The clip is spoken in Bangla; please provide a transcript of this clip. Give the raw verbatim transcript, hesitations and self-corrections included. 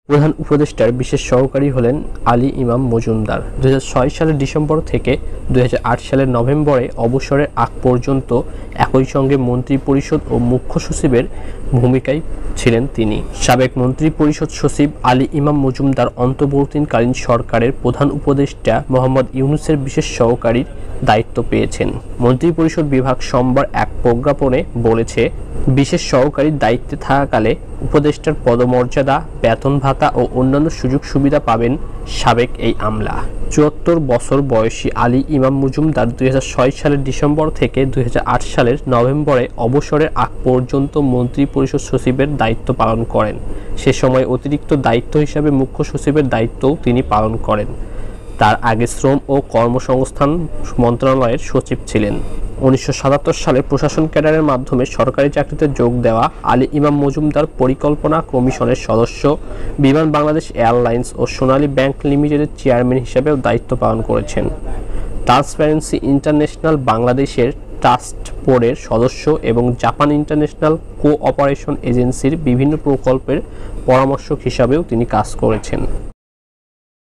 প্রধান উপদেষ্টার বিশেষ সহকারী হলেন আলী ইমাম মজুমদার। দুই হাজার ছয় সালের ডিসেম্বর থেকে দুই হাজার আট সালের নভেম্বরে অবসরের আগ পর্যন্ত একই সঙ্গে মন্ত্রিপরিষদ ও মুখ্য সচিবের ভূমিকায় ছিলেন তিনি। সাবেক মন্ত্রিপরিষদ সচিব আলী ইমাম মজুমদার অন্তর্বর্তীকালীন সরকারের প্রধান উপদেষ্টা মোহাম্মদ ইউনূসের বিশেষ সহকারীর দায়িত্ব পেয়েছেন। মন্ত্রিপরিষদ বিভাগ সোমবার এক প্রজ্ঞাপনে বলেছে, বিশেষ সহকারীর দায়িত্বে থাকাকালে উপদেষ্টার পদমর্যাদা, বেতন ভাতা ও অন্যান্য সুযোগ সুবিধা পাবেন সাবেক এই আমলা। চুয়াত্তর বছর বয়সী আলী ইমাম মজুমদার দুই হাজার ছয় সালের ডিসেম্বর থেকে দুই হাজার আট সালের নভেম্বরে অবসরের আগ পর্যন্ত মন্ত্রিপরিষদ সচিবের দায়িত্ব পালন করেন। সে সময় অতিরিক্ত দায়িত্ব হিসাবে মুখ্য সচিবের দায়িত্বও তিনি পালন করেন। তার আগে শ্রম ও কর্মসংস্থান মন্ত্রণালয়ের সচিব ছিলেন। উনিশশো সাতাত্তর সালে প্রশাসন ক্যাডারের মাধ্যমে সরকারি চাকরিতে যোগ দেওয়া আলী ইমাম মজুমদার পরিকল্পনা কমিশনের সদস্য, বিমান বাংলাদেশ এয়ারলাইন্স ও সোনালী ব্যাংক লিমিটেডের চেয়ারম্যান হিসেবেও দায়িত্ব পালন করেছেন। ট্রান্সপারেন্সি ইন্টারন্যাশনাল বাংলাদেশের ট্রাস্ট বোর্ডের সদস্য এবং জাপান ইন্টারন্যাশনাল কোঅপারেশন এজেন্সির বিভিন্ন প্রকল্পের পরামর্শক হিসাবেও তিনি কাজ করেছেন।